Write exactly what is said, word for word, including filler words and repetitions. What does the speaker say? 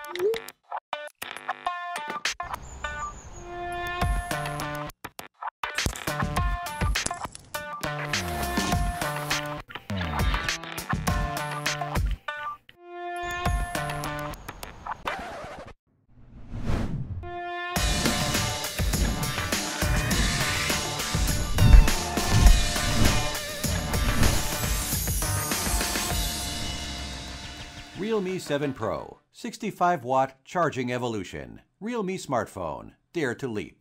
Realme seven Pro, sixty-five watt charging evolution. Realme smartphone. Dare to leap.